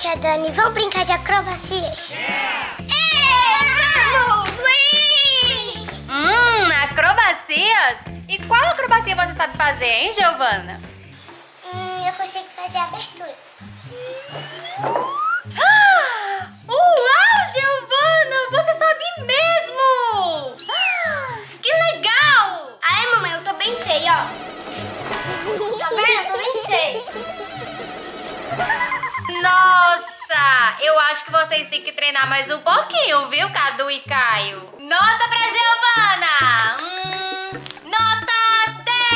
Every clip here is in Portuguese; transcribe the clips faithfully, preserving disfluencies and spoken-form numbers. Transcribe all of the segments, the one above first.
tia Dani, vamos brincar de acrobacias? Vamos! Hum, acrobacias? E qual acrobacia você sabe fazer, hein, Giovana? Hum, eu consigo fazer a abertura. Uau, Giovana! Você sabe mesmo! Que legal! Ai, mamãe, eu tô bem feia, ó. Tá vendo? Eu tô bem feia. Nossa! Eu acho que vocês têm que treinar mais um pouquinho, viu, Cadu e Caio? Nota pra Giovana! Hum, nota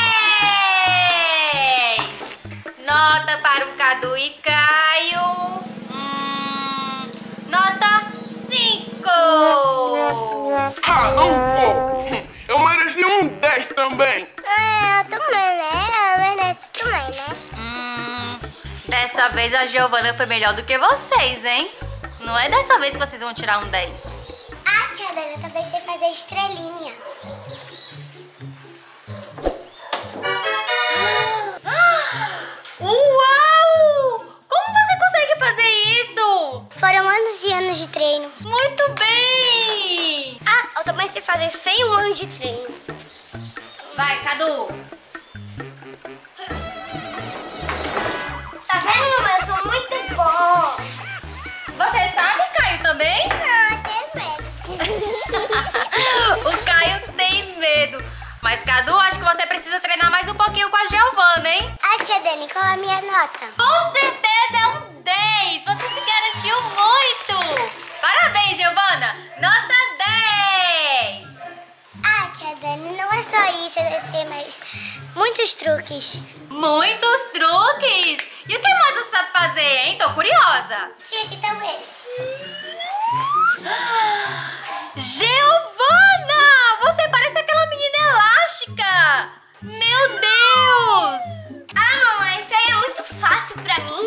dez! Nota para o Cadu e Caio. Hum, nota cinco! Ah, não vou! Eu mereci um dez também! Ah, eu também, né? Eu mereço também, né? Hum, dessa vez a Giovana foi melhor do que vocês, hein? Não é dessa vez que vocês vão tirar um dez. Ah, tia Dani, eu também sei fazer estrelinha. Uau! Como você consegue fazer isso? Foram anos e anos de treino. Muito bem! Ah, eu também sei fazer cem anos de treino. Vai, Cadu! Tá vendo, mamãe? Eu sou muito bom. Você sabe, Caio, também? Não, eu tenho medo. O Caio tem medo. Mas, Cadu, acho que você precisa treinar mais um pouquinho com a Giovana, hein? Ah, tia Dani, qual a minha nota? Com certeza é um dez! Você se garantiu muito! Parabéns, Giovana! Nota dez! Ah, tia Dani, não é só isso, eu sei, mas muitos truques. Muitos truques! E o que mais você sabe fazer, hein? Tô curiosa! Tia, que tal esse? Giovana! Você parece aquela menina elástica! Meu Deus! Ah, mamãe, isso aí é muito fácil pra mim.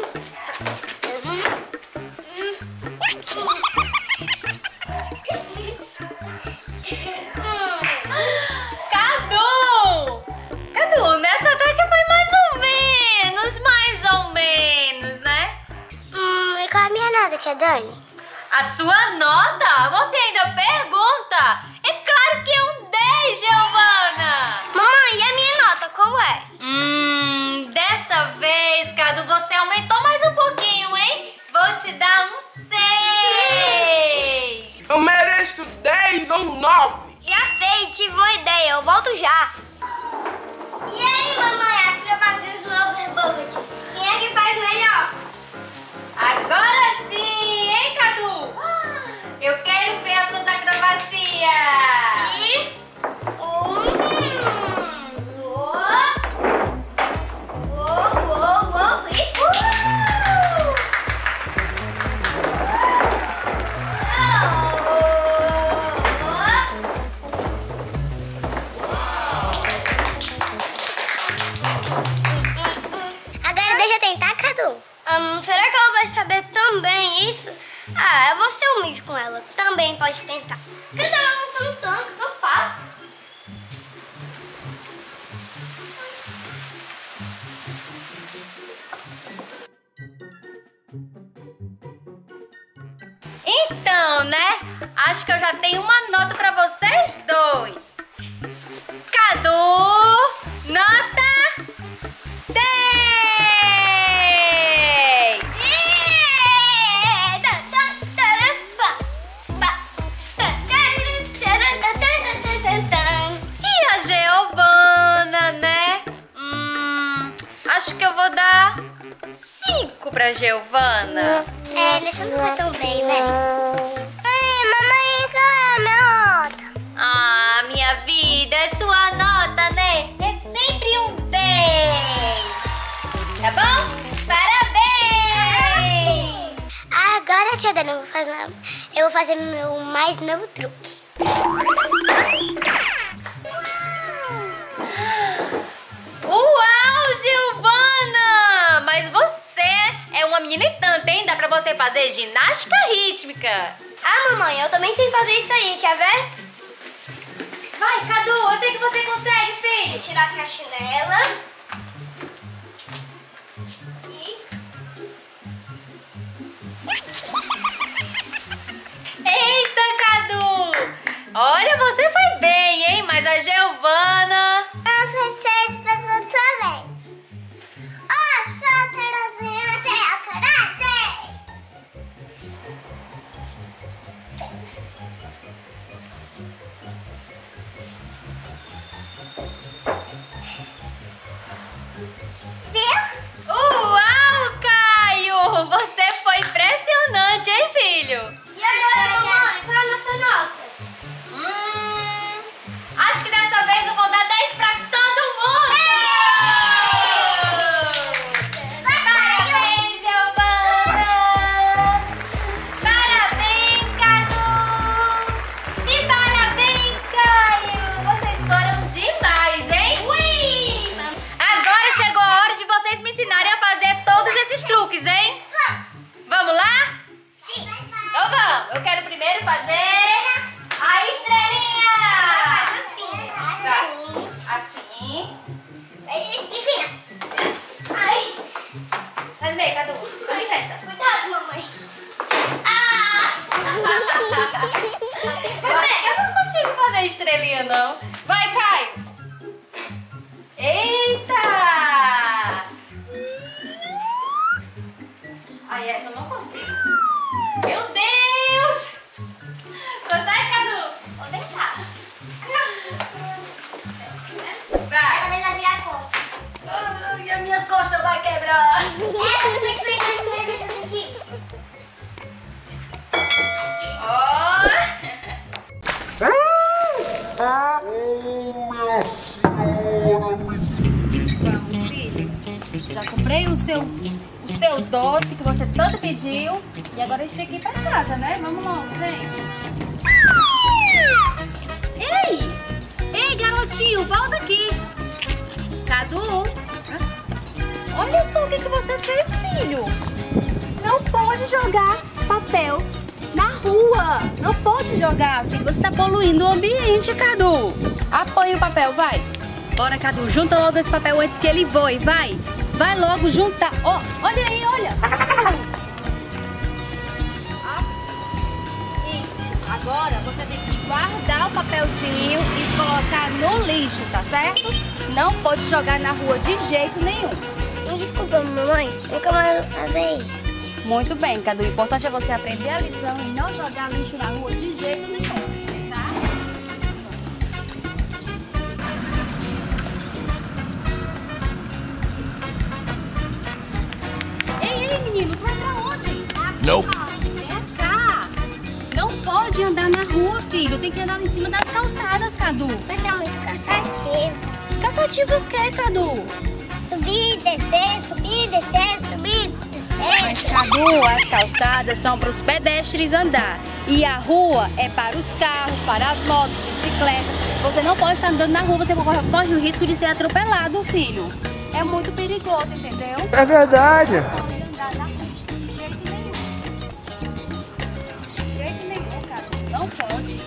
Cadu! Cadu, nessa até que foi mais ou menos, mais ou menos, né? Hum, e qual a minha nota, tia Dani? A sua nota? Você ainda pergunta? É claro que é um dez, Giovana! Mamãe, e a minha nota, qual é? Hum, dessa vez, Cadu, você aumentou mais um pouquinho, hein? Vou te dar um seis! Eu mereço dez ou nove! Já sei, tive uma ideia, eu volto já. E aí, mamãe, acrobacias do overboard, quem é que faz melhor? Agora sim, hein, Cadu? Eu quero ver as suas acrobacias! E... Um... Uou! Uou, uou, uou, e... Agora deixa eu tentar, Cadu. Hum, será que ela vai saber também isso? Ah, eu vou ser humilde com ela. Também pode tentar. Porque ela não são tanto, tão fácil. Então, né? Acho que eu já tenho uma nota pra vocês dois. Cadu, nota dez! E a Giovana, né? Hum, acho que eu vou dar cinco pra Giovana. É, nessa não vai tão bem, né? Ai, mamãe, qual é a minha nota? Ah, minha vida, é sua nota, né? É sempre um dez. Tá bom? Parabéns! Agora, tia Dani, eu vou fazer, eu vou fazer meu mais novo truque. Uau, Giovana! Mas você é uma menina e tanto, hein? Dá pra você fazer ginástica rítmica. Ah, mamãe, eu também sei fazer isso aí, quer ver? Vai, Cadu, eu sei que você consegue, filho. Vou tirar aqui a chinela. E... Olha, você foi bem, hein? Mas a Giovana... Eu fiz seis pessoas também. Oh, só Terezinha tem a coragem. Viu? Uau, Caio! Você foi impressionante, hein, filho? E agora, mamãe, qual é a nossa nota? Hum, acho que dessa vez eu vou dar dez pra todo mundo! Parabéns, Giovana! Parabéns, Cadu! E parabéns, Caio! Vocês foram demais, hein? Ui! Agora chegou a hora de vocês me ensinarem a fazer todos esses truques, hein? Vamos lá? Sim. Então vamos! Eu quero primeiro fazer a estrelinha! Assim. Tá. Assim. E vira. Ai. Sai do meio, Cadu. Com licença. Cuidado, mamãe. Ah! Eu, eu não consigo fazer estrelinha, não. Vai, Caio. Eita! Ai, essa eu não consigo. Meu Deus! Consegue, Cadu? Vou tentar. Vai. Ela vai virar a conta. Ai, as minhas costas vão quebrar. Ela tem que virar primeiro dos antigos. Ó. Oh, minha senhora, me... Vamos, filho. Já comprei o seu, o seu doce que você tanto pediu. E agora a gente tem que ir pra casa, né? Vamos logo, vem. Ei! Ei, garotinho, volta aqui. Cadu, olha só o que, que você fez, filho. Não pode jogar papel na rua. Não pode jogar, filho. Você tá poluindo o ambiente, Cadu. Apanha o papel, vai. Bora, Cadu, junta logo esse papel antes que ele voe, vai. Vai logo juntar. Ó, olha aí, olha. Isso. Agora você tem que guardar o papelzinho e colocar no lixo, tá certo? Não pode jogar na rua de jeito nenhum. Me desculpa, mamãe. Nunca mais vou fazer isso. Muito bem, Cadu. O importante é você aprender a lição e não jogar lixo na rua de jeito nenhum, tá? Ei, ei, menino, tu vai pra onde? Não. Vem cá. Não pode andar na rua, filho. Tem que andar em cima das calçadas, Cadu. Mas é muito cansativo. Cansativo o quê, Cadu? Subir, descer, subir, descer, subir, Mas, descer. Cadu, as calçadas são para os pedestres andar. E a rua é para os carros, para as motos, bicicletas. Você não pode estar andando na rua, você corre, corre o risco de ser atropelado, filho. É muito perigoso, entendeu? É verdade. Não pode andar na rua de jeito nenhum. De jeito nenhum, Cadu. Não pode.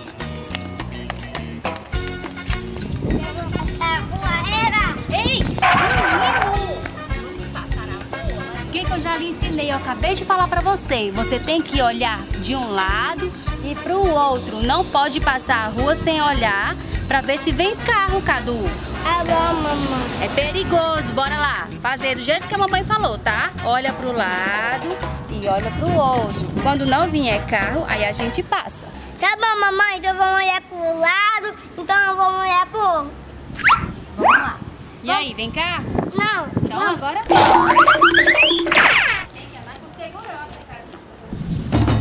A rua era. Ei, menino! Vamos passar na rua. O que, que eu já lhe ensinei? Eu acabei de falar pra você. Você tem que olhar de um lado e pro outro. Não pode passar a rua sem olhar pra ver se vem carro, Cadu. Ah, bom, mamãe. É perigoso. Bora lá. Fazer do jeito que a mamãe falou, tá? Olha pro lado e olha pro outro. Quando não vier carro, aí a gente passa. Tá bom, mamãe. Então vamos olhar pro lado. Então vamos olhar pro outro. Vamos lá. E aí, vem cá? Não. Então não. agora tem que andar com segurança, Cadu.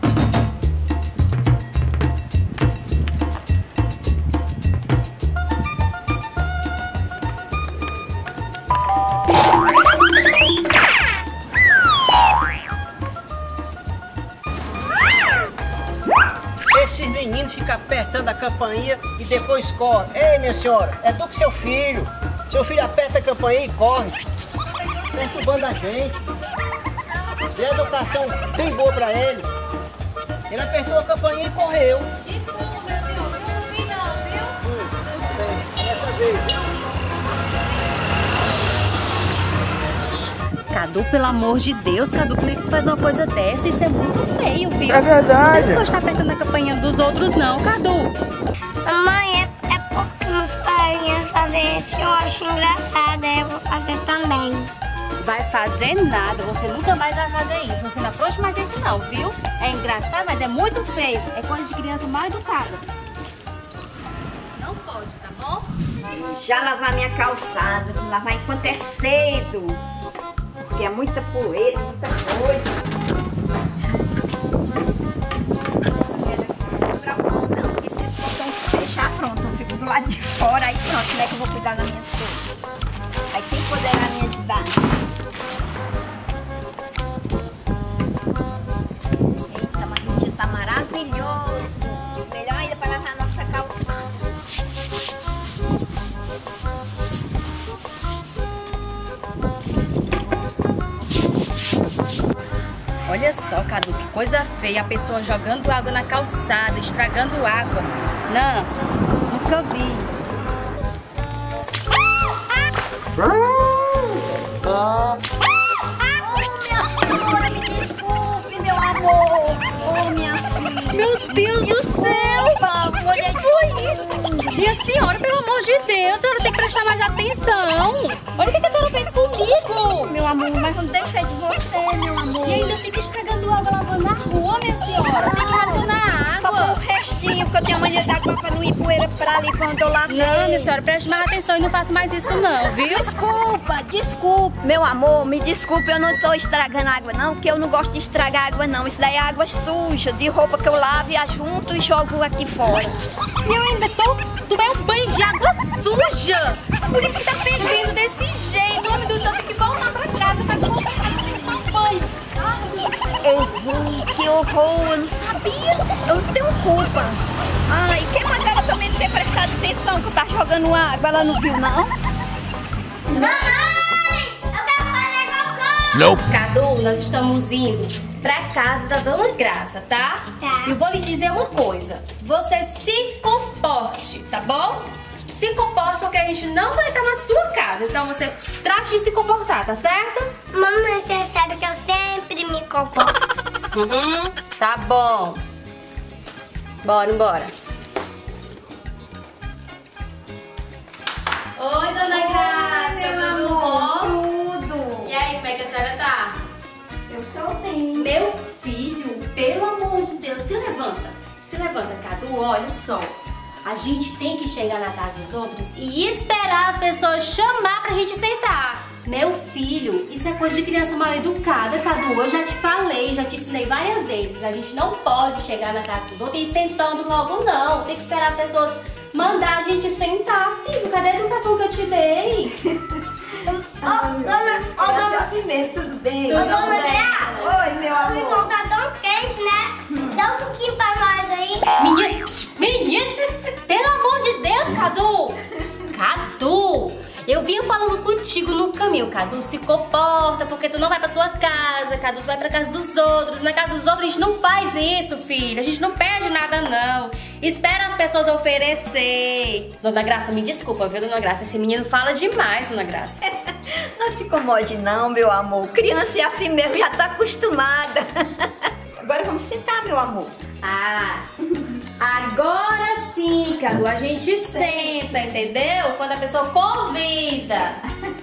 Esses meninos ficam apertando a campainha e depois correm. Ei, minha senhora, é tu que seu filho. Seu filho aperta a campainha e corre. Perturbando a gente. E a educação bem boa pra ele. Ele apertou a campainha e correu. Desculpa, meu senhor. Eu não vi não, viu? Hum, bem, dessa vez. Cadu, pelo amor de Deus, Cadu, como é que faz uma coisa dessa? Isso é muito feio, viu? É verdade. Você não pode estar apertando a campainha dos outros, não, Cadu. Mamãe, é, é porque meus coleguinhas fazem isso, eu acho engraçado, aí eu vou fazer também. Vai fazer nada, você nunca mais vai fazer isso. Você não apronte mais isso não, viu? É engraçado, mas é muito feio. É coisa de criança mal educada. Não pode, tá bom? Já lavar minha calçada, vou lavar enquanto é cedo. Porque é muita poeira, muita coisa. Não, porque se eles possam fechar, pronto, eu fico do lado de fora, aí pronto, como é que eu vou cuidar das minhas coisas? Aí quem poderá me ajudar? Eita, mas o dia tá maravilhoso. Melhor ainda para lavar a nossa calçada. Olha só, Cadu, que coisa feia. A pessoa jogando água na calçada, estragando água. Não, nunca vi. Oh, minha senhora, me desculpe, meu amor. Oh, minha filha. Meu Deus do céu! O que foi isso? Minha senhora, pelo amor de Deus, a senhora tem que prestar mais atenção. Olha o que a senhora fez comigo. Meu amor, mas não tem feito de você, meu amor. E ainda fica estragando água lavando na rua, minha senhora. Tem que racionar a Só água. foi um restinho, porque eu tenho mania da água pra não ir poeira pra ali quando eu lavei. Não, minha senhora, preste mais atenção e não faça mais isso não, viu? Desculpa, desculpa, meu amor, me desculpe, eu não tô estragando água não, porque eu não gosto de estragar água não. Isso daí é água suja, de roupa que eu lavo e ajunto e jogo aqui fora. E eu ainda tô... Tu é um banho de água suja. Por isso que tá fedendo desse jeito. Homem do céu, tem que voltar pra casa pra voltar pra casa e tomar banho. Errei, que horror, eu não sabia, eu não tenho culpa. Ai, quem mandou ela também não ter prestado atenção que eu tava jogando água, ela não viu não? Mamãe, eu quero fazer cocô. Nope. Cadu, nós estamos indo pra casa da Dona Graça, tá? Tá. E eu vou lhe dizer uma coisa. Você se comporte, tá bom? Se comporte porque a gente não vai estar na sua casa. Então você trate de se comportar, tá certo? Mamãe, você sabe que eu sempre me comporto. Uhum, tá bom. Bora, embora. Oi, Dona Graça, tudo bom? Tudo. E aí, como é que a senhora tá? Eu tô bem. Meu filho, pelo amor de Deus, se levanta. Se levanta, Cadu, olha só. A gente tem que chegar na casa dos outros e esperar as pessoas chamar pra gente sentar. Meu filho, isso é coisa de criança mal educada, Cadu. Eu já te falei, já te ensinei várias vezes. A gente não pode chegar na casa dos outros e ir sentando logo, não. Tem que esperar as pessoas mandar a gente sentar, filho. Cadê a educação que eu te dei? Ô, dona, ô, dona, assim mesmo, tudo bem? ô, dona Graça, Oi, meu o amor. som tá tão quente, né? Dá um suquinho pra nós aí. Menino, menino, pelo amor de Deus, Cadu. Cadu, eu vinha falando contigo no caminho, Cadu, se comporta, porque tu não vai pra tua casa, Cadu, tu vai pra casa dos outros. Na casa dos outros a gente não faz isso, filho, a gente não pede nada, não. Espera as pessoas oferecer. Dona Graça, me desculpa, viu, Dona Graça? Esse menino fala demais, Dona Graça. Não se incomode não, meu amor. Criança é assim mesmo, já tá acostumada. Agora vamos sentar, meu amor. Ah, agora sim, Cadu, a gente senta, entendeu? Quando a pessoa convida.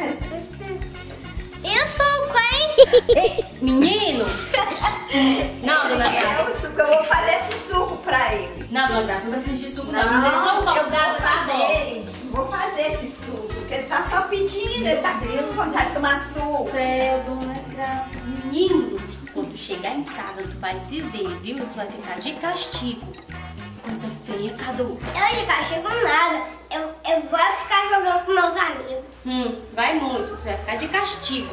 Eu sou quem? Ei, menino! Não, Dona É Graça. o suco, eu vou fazer esse suco pra ele. Não, Dona Graça, não precisa de suco, não. Não, Não, só um eu copo vou d'água, tá bom. fazer. Vou fazer esse suco, porque ele tá só pedindo, ele tá com vontade de tomar suco. Céu, Dona Graça. Menino, quando tu chegar em casa, tu vai se ver, viu? Tu vai ficar de castigo. Coisa feia, Cadu. Eu de castigo nada. Eu, eu vou ficar jogando com meus amigos. Hum, vai muito, você vai ficar de castigo.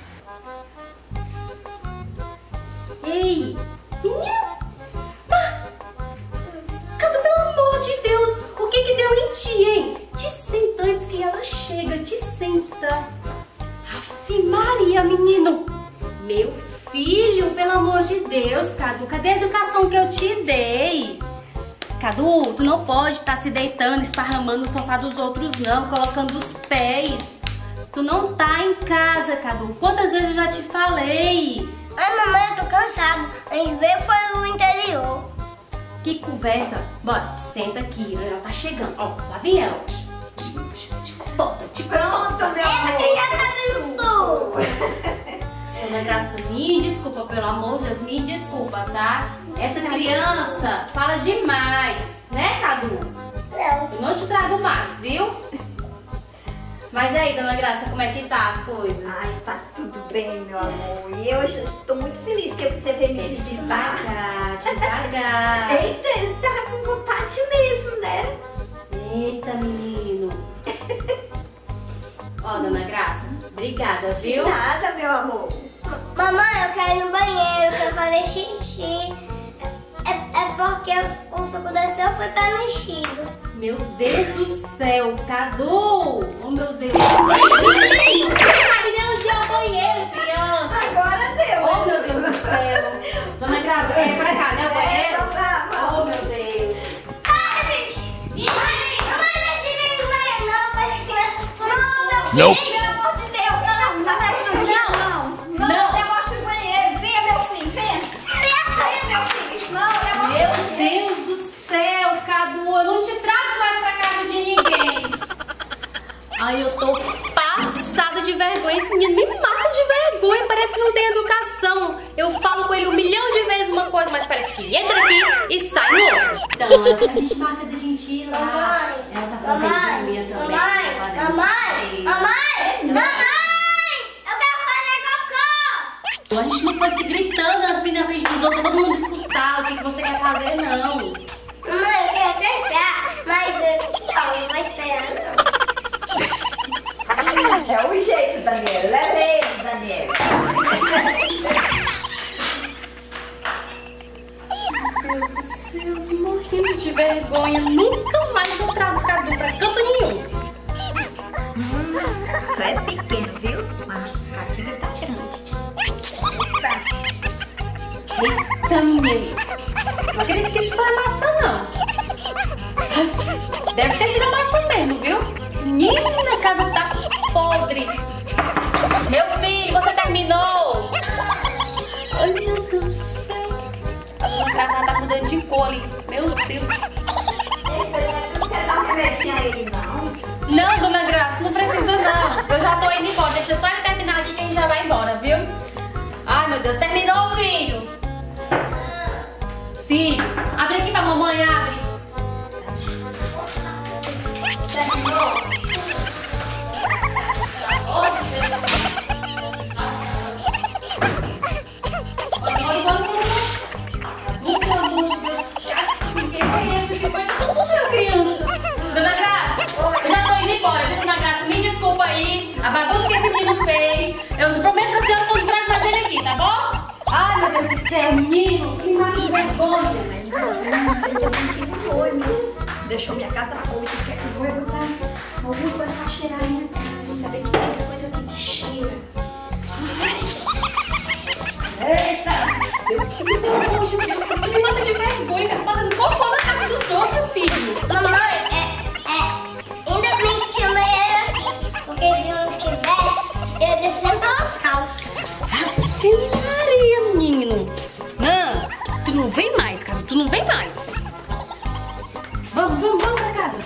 Ei, menino! Mas, Cadu, pelo amor de Deus, o que que deu em ti, hein? Te senta antes que ela chega, te senta. Aff, Maria, menino! Meu filho, pelo amor de Deus, Cadu, cadê a educação que eu te dei? Cadu, tu não pode estar se deitando, esparramando no sofá dos outros, não, colocando os pés. Tu não tá em casa, Cadu. Quantas vezes eu já te falei? Ai, mamãe, eu tô cansado. A gente veio foi no interior. Que conversa. Bora, senta aqui. Ela tá chegando. Ó, lá vem ela. Pronto, Pronto, meu amor. Quem já tá vendo sul? Dona Graça, me desculpa, pelo amor de Deus, me desculpa, tá? Essa criança fala demais, né, Cadu? Não. Eu não te trago mais, viu? Mas aí, Dona Graça, como é que tá as coisas? Ai, tá tudo bem, meu amor. E eu estou muito feliz que você veio me visitar. Devagar, devagar. Eita, ele tá com vontade mesmo, né? Eita, menino. Ó, Dona Graça, obrigada, viu? Nada, meu amor. Mamãe, eu quero ir no banheiro, quero fazer xixi. É, é porque o suco desceu foi pra mexido. Meu Deus do céu, Cadu! Oh, meu Deus. Ei, não sabe nem onde é o banheiro, criança. Agora deu. Oh, meu Deus do céu. Dona Graça, vem pra cá, né, o banheiro? Vamos lá, vamos. Oh, meu Deus. Ai, e mãe, mamãe, não tem no banheiro não, para que criança. Não, Não. pelo amor de Deus, não, não é cantinho, não. Não, Não. demonstra o banheiro. Venha, meu filho, venha. Venha, meu filho. Não, demonstra Meu o banheiro. Deus do céu, Cadu, eu não te trago mais pra casa de ninguém. Ai, eu tô passada de vergonha. Esse menino me mata de vergonha. Parece que não tem educação. Eu falo com ele um milhão de vezes uma coisa, mas parece que ele entra aqui e sai no outro. Então, a gente marca da gente ir lá. Mamãe, Ela tá fazendo unha também. mamãe, tá fazendo mamãe, feio. mamãe, mamãe, eu quero fazer cocô. A gente não foi aqui gritando assim na frente dos outros, todo mundo escutar o que, que você quer fazer, não. Mamãe, eu quero tentar, mas eu não vou esperar não. É o jeito, Daniela. É ele, Daniela. Meu Deus do céu, tô morrendo de vergonha. Nunca mais eu trago Cadu pra canto nenhum. Hum, só é pequeno, viu? Mas a catinga tá grande. Eita, menino. Não acredito que isso foi a maçã, não. Deve ter sido a maçã mesmo, viu? Menina, a casa tá podre. Meu filho, você terminou. Ai, meu Deus do céu. A sua casa tá mudando de cor ali. Meu Deus. Não quer dar um remedinho a ele, não? Não, Dona Graça, não precisa não. Eu já tô indo embora. Deixa só ele terminar aqui que a gente já vai embora, viu? Ai, meu Deus. Terminou, filho? Filho, abre aqui pra mamãe, abre. Terminou? A bagunça que esse menino fez, eu prometo pra senhora que eu não trago mais ele aqui, tá bom? Ai, meu Deus do céu, menino, que me mata de vergonha. Foi, meu. Deixou minha casa ruim, quer que eu vou botar alguma coisa pra cheirar a minha casa. Também que essa coisa aqui que cheira. Eita! Pelo amor de Deus, que me mata de vergonha, tá fazendo cocô na casa dos outros, filho. Mamãe, é, é, ainda bem que tinha banheiro aqui, porque se não tivesse, eu ia descer pelas calças. Ave Maria, menino. Não, tu não vem mais, cara, tu não vem mais. Vamos, vamos, vamos pra casa.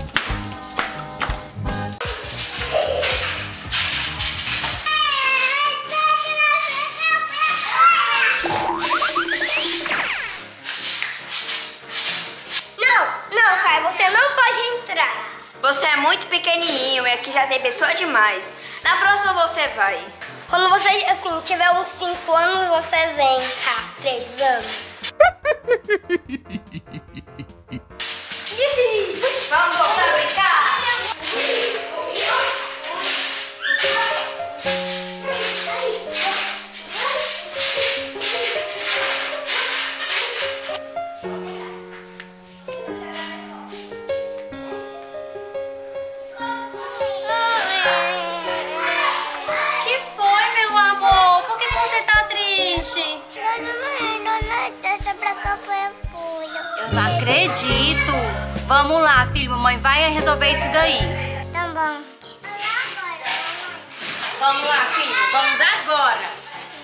Não, não, Caio, você não pode entrar. Você é muito pequenininho, é que já tem pessoa demais. Na próxima você vai. Quando você, assim, tiver uns cinco anos, você vem cá, três anos. Vamos voltar a brincar? Que foi, meu amor? Por que você tá triste? Deixa pra cá foi apoio. Eu não acredito. Vamos lá, filho, mamãe vai resolver isso daí. Tá bom. Vamos lá, filho. Vamos agora.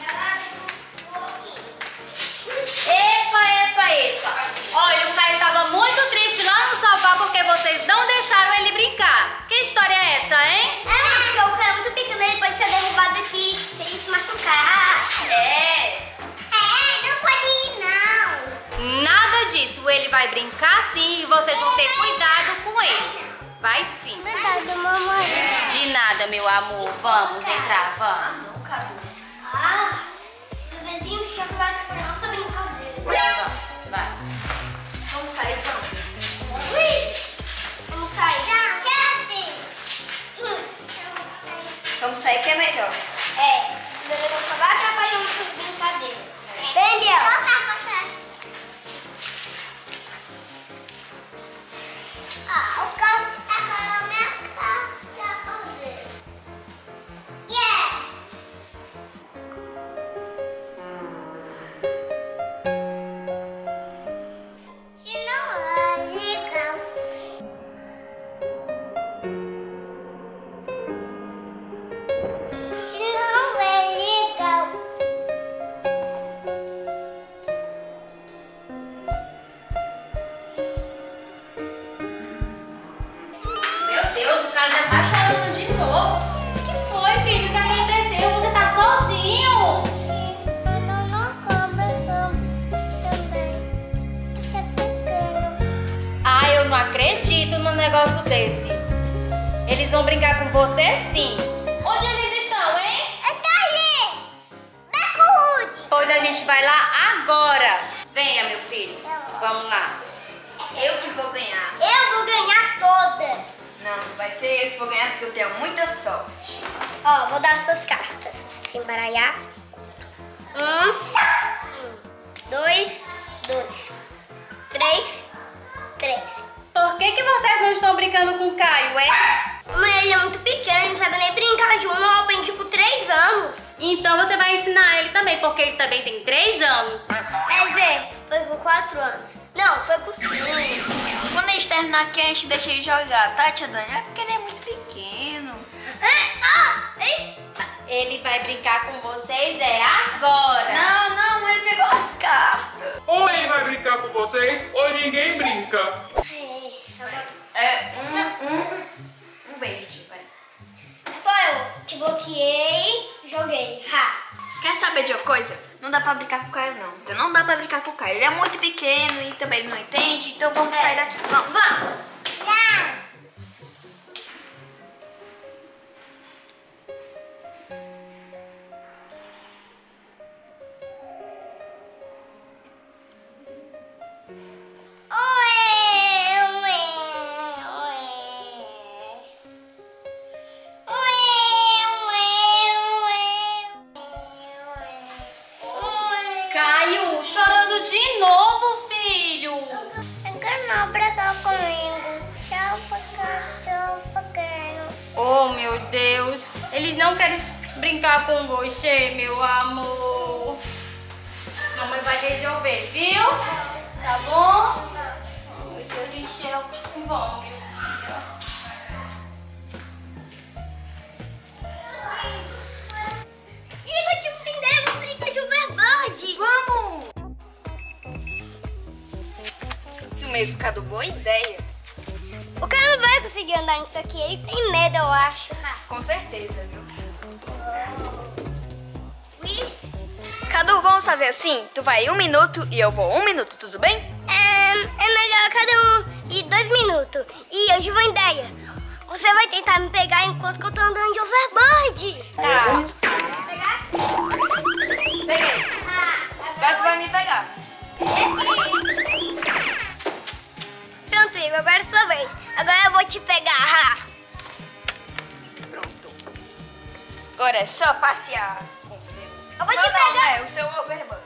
Epa, epa, epa. Olha, o Caio estava muito triste lá no sofá porque vocês não deixaram ele brincar. Que história é essa, hein? É, porque o Caio é muito pequeno, ele pode ser derrubado aqui, se ele se machucar. É. É, não pode ir, não. Nada disso. Ele vai brincar sim e vocês vão ter cuidado com ele. Vai sim. Obrigada, mamãe. De nada, meu amor. Vamos entrar, vamos. Ah, esse bebezinho já vai para nossa brincadeira. Vamos, vai. Vamos sair, vamos. Ui, vamos sair. Gente. Vamos sair que é melhor. É, esse bebê não só vai atrapalhar nossas brincadeiras. Vem, Biel. Ah, o carro tá na minha casa. Yeah! Se não é legal. Se não é legal. Meu Deus, o cara já tá chorando de novo. O que foi, filho? O que aconteceu? Você tá sozinho? Não, não come também. Já pegando. Ah, eu não acredito num negócio desse. Eles vão brincar com você sim. Onde eles estão, hein? Eu tô ali! Beco Rude! Pois a gente vai lá agora. Venha, meu filho. Vamos lá. Eu que vou ganhar. Eu vou ganhar todas! Não, vai ser eu que vou ganhar porque eu tenho muita sorte. Ó, vou dar essas cartas. Se embaralhar. Um, um. Dois, dois. Três, três. Por que que vocês não estão brincando com o Caio, hein? Mãe, ele é muito pequeno, não sabe nem brincar junto. Eu aprendi com três anos. Então você vai ensinar ele também, porque ele também tem três anos. Mas é, foi com quatro anos. Não, foi com cinco. Quando a gente terminar aqui, a gente deixa ele jogar, tá, tia Dani? É porque ele é muito pequeno. Ah, ei. Ele vai brincar com vocês é agora. Não, não, ele pegou as cartas. Ou ele vai brincar com vocês, ou ninguém brinca. Ei, agora- É um, um, um verde, vai. É só eu. Te bloqueei, joguei. Ha. Quer saber de uma coisa? Não dá pra brincar com o Caio, não. Não dá pra brincar com o Caio. Ele é muito pequeno e também ele não entende, então vamos É. sair daqui. Vamos, vamos! Não. Caio, chorando de novo, filho. Eu quero não brincar comigo. Tchau, tchau, pequeno. Oh, meu Deus. Eles não querem brincar com você, meu amor. Mamãe vai resolver, viu? Tá bom? Meu Deus do céu. Vamos, meu filho. Liga de prender, vamos brincar de overboard. Vamos! Isso mesmo, Cadu, boa ideia. O cara não vai conseguir andar nisso aqui, ele tem medo, eu acho. Com certeza, viu? Ui. Cadu, vamos fazer assim? Tu vai um minuto e eu vou um minuto, tudo bem? É, é melhor cada um ir dois minutos. E eu tive uma ideia. Você vai tentar me pegar enquanto que eu tô andando de overboard. Tá. Pegar? Peguei. Ah, Agora tu vai me pegar. Pronto, Igor, agora é sua vez. Agora eu vou te pegar. Ha. Pronto. Agora é só passear. Eu vou te Não, não, pegar. é o seu overboard.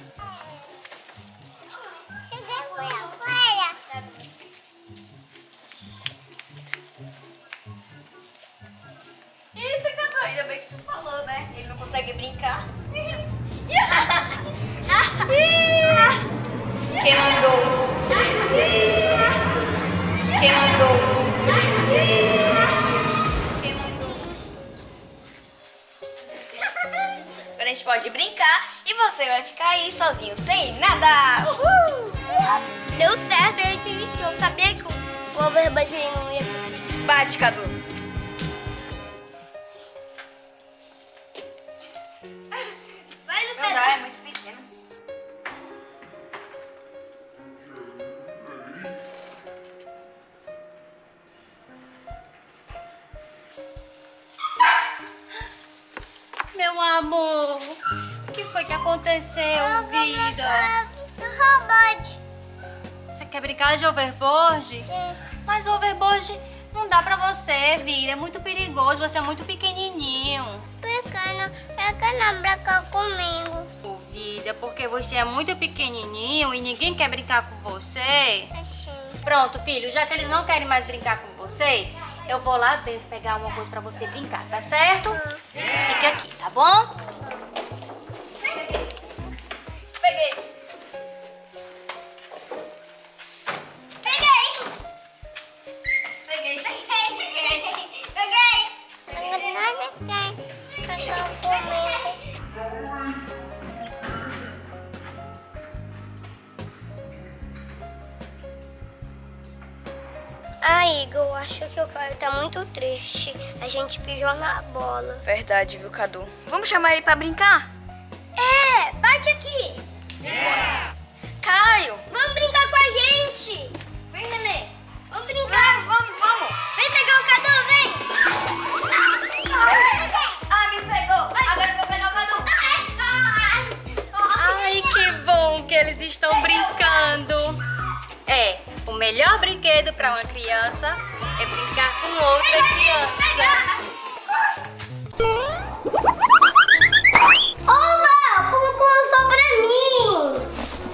Eita, Cadu, ainda bem que tu falou, né? Ele não consegue brincar. Quem mandou? Quem mandou? Quem mandou? pode brincar e você vai ficar aí sozinho, sem nada. Uhul! Deu certo, a gente iniciou. Eu sabia que o overbud não ia... Bate, Cadu. Vai no Não dá, é muito pequeno. Meu amor, o que foi que aconteceu, vida? Overboard. Você quer brincar de overboard? Sim. Mas o overboard não dá pra você, vida. É muito perigoso, você é muito pequenininho. Pequeno, é que não brinca comigo. Ô, vida, porque você é muito pequenininho e ninguém quer brincar com você. Assim. Pronto, filho, já que eles não querem mais brincar com você, eu vou lá dentro pegar uma coisa pra você brincar, tá certo? Fique aqui, tá bom? Peguei. Peguei. Peguei. Peguei. Nada quer cachorro comigo. Ai, Igor, eu acho que o Caio tá muito triste. A gente pisou na bola. Verdade, viu, Cadu? Vamos chamar ele pra brincar? É, bate aqui. Caio! Vamos brincar com a gente. Vem, neném! Vamos brincar. Vamos, vamos! Vem pegar o Cadu, vem. Ah, me pegou! Agora eu vou pegar o Cadu! Ai, que bom que eles estão brincando. É, o melhor brinquedo para uma criança é brincar com outra criança. Olá, pula, pula só pra mim.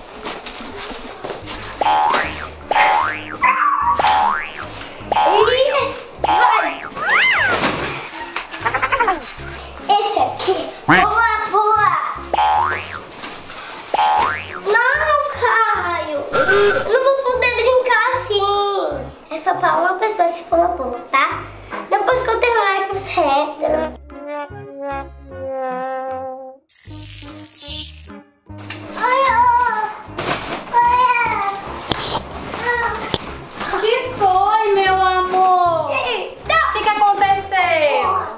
Ih, vai. Esse aqui, pula, pula. Não, Caio. Não vou poder brincar assim. É só pra uma pessoa se pula, pula, tá? Depois que eu terminar aqui os regras. O que foi, meu amor? O que, que aconteceu?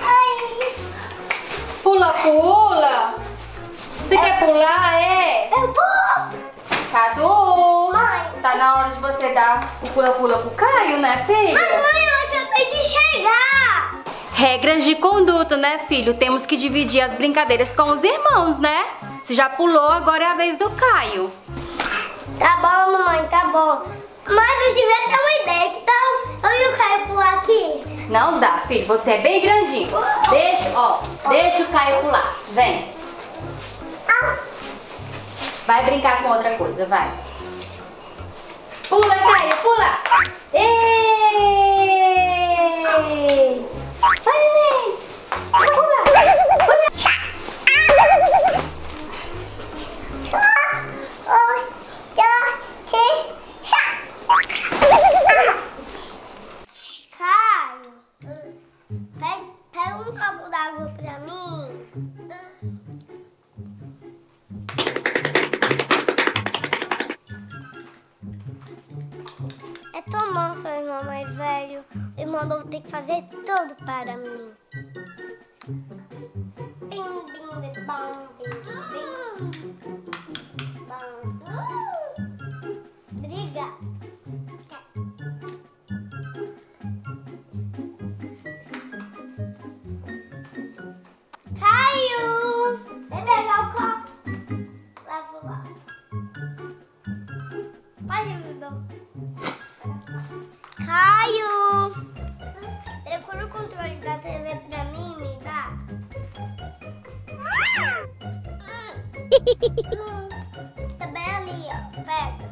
Pula, pula. Você quer pular, é? Eu vou. Cadu, Mãe. tá na hora de você dar o pula-pula pro Caio, né, filho? Mas, mãe, eu acabei de chegar. Regras de conduta, né, filho? Temos que dividir as brincadeiras com os irmãos, né? Você já pulou, agora é a vez do Caio. Tá bom, mamãe, tá bom. Mas eu tive até uma ideia. Que tal eu e o Caio pular aqui? Não dá, filho. Você é bem grandinho. Deixa, ó. Deixa o Caio pular. Vem. Vai brincar com outra coisa, vai. Pula, Caio, pula. Ei! Vai, neném. Pula. Pula. Caio, pega, pega um copo d'água pra mim. É tão bom ser o irmão mais velho. O irmão novo tem que fazer tudo para mim. Bim, bim, de bom, bim, bim. Bom. Obrigada. Caio! Vem pegar o copo. Leva lá. Pode me dar. Caio! Procura o controle da T V pra mim, me dá. Tá bem ali, ó. Pega.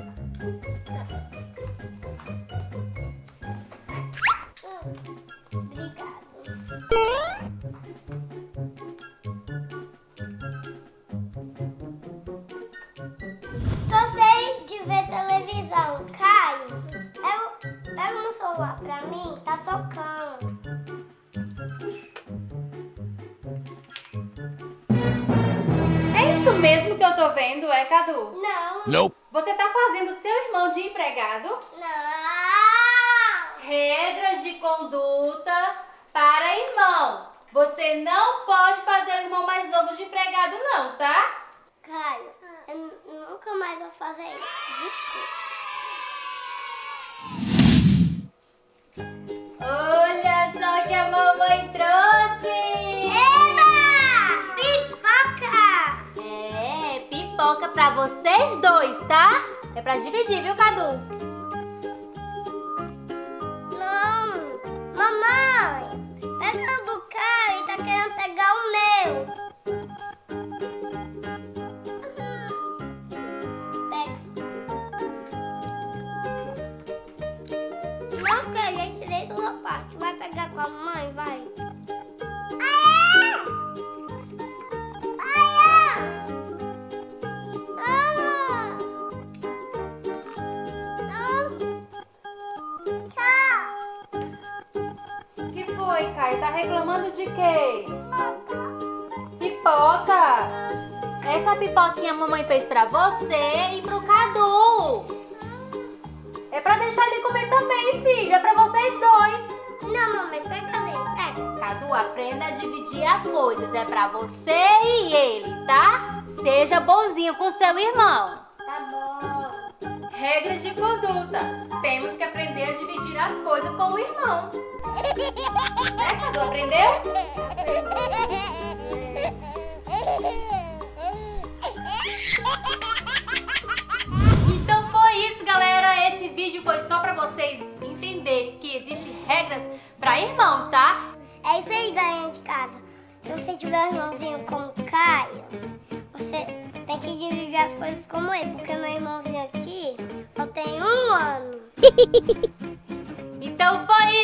Só sei de ver televisão. Caio, pega, pega no celular pra mim, tá tocando. isso mesmo que eu tô vendo, é, Cadu? Não. Nope. Você tá fazendo seu irmão de empregado? Não. Regras de conduta para irmãos. Você não pode fazer o irmão mais novo de empregado, não, tá? Caio, eu nunca mais vou fazer isso. Desculpa. Olha só que a mamãe trouxe! Eba! Pipoca! É, pipoca pra vocês dois, tá? É pra dividir, viu, Cadu? Não. Mamãe, pega o do Caio e tá querendo pegar o meu. Pega. Não, que eu tirei do meu parte. Vai pegar com a mãe, vai. Aia! Aia! Ah! Tchau! O que foi, Caio? Tá reclamando de quê? Pipoca! Essa pipoquinha a mamãe fez pra você e pro Cadu. É pra deixar ele comer também, filho. É pra vocês dois. Não, mamãe, pega dele. Pega. Cadu, aprenda a dividir as coisas. É pra você e ele, tá? Seja bonzinho com seu irmão. Tá bom. Regras de conduta. Temos que aprender a dividir as coisas com o irmão. É, Cadu? Aprendeu? Então foi isso, galera. Esse vídeo foi só pra vocês entenderem que existem regras pra irmãos, tá? É isso aí, galerinha de casa. Se você tiver um irmãozinho como o Caio, você tem que dividir as coisas como ele, porque meu irmãozinho aqui só tem um ano. Então foi